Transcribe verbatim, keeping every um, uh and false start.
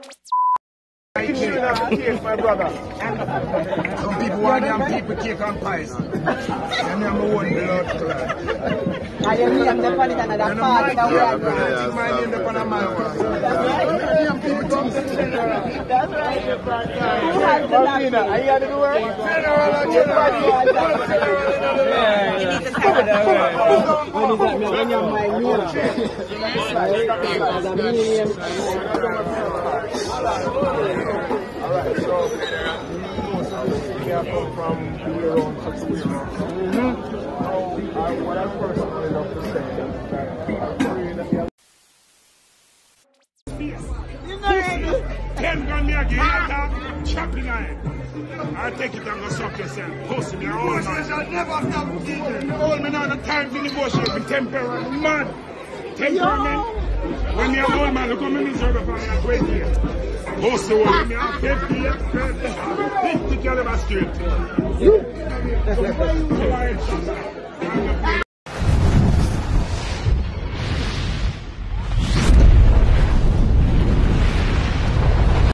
My brother. Some people want them people cake and pies. And I'm the one below to I am the funny than that part. My name is on my one. That's right. Who has the last name? Are you the word? When you're my Alright, so we have come from your own situation. Mm-hmm. What I personally love to say is that people pray that they are ten gun me again, I chopping on I take it and go suck yourself. Post me, all man. I never stop teaching. All men are the time to negotiate with temperament. Man, temperament. When you're old man, look how many serve from that great year. Most of them are fifty, fifty caliber straight.